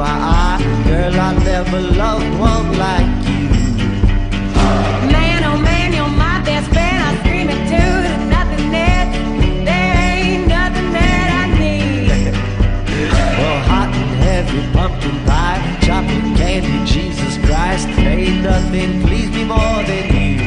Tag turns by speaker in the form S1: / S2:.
S1: my eye. Girl, I never loved one like you.
S2: Man, oh man, you're my best friend. I scream it too. There's nothing that, there ain't nothing that I need.
S1: Well, hot and heavy pumpkin pie, chocolate candy, Jesus Christ, ain't nothing please me more than you.